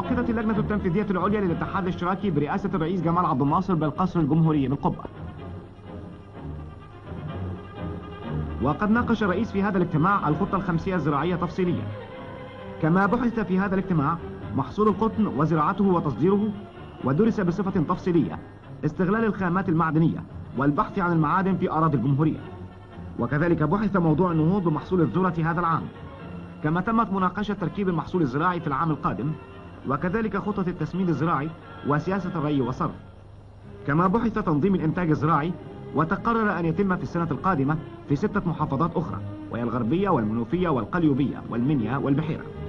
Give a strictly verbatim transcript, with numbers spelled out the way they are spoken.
عقدت اللجنة التنفيذية العليا للاتحاد الاشتراكي برئاسة الرئيس جمال عبد الناصر بالقصر الجمهوري بالقبة. وقد ناقش الرئيس في هذا الاجتماع الخطة الخمسية الزراعية تفصيليا. كما بحث في هذا الاجتماع محصول القطن وزراعته وتصديره، ودرس بصفة تفصيلية استغلال الخامات المعدنية والبحث عن المعادن في أراضي الجمهورية. وكذلك بحث موضوع النهوض بمحصول الذرة هذا العام. كما تمت مناقشة تركيب المحصول الزراعي في العام القادم، وكذلك خطة التسميد الزراعي وسياسة الري والصرف. كما بحث تنظيم الإنتاج الزراعي، وتقرر أن يتم في السنة القادمة في ستة محافظات أخرى، وهي الغربية والمنوفية والقليوبية والمنيا والبحيرة.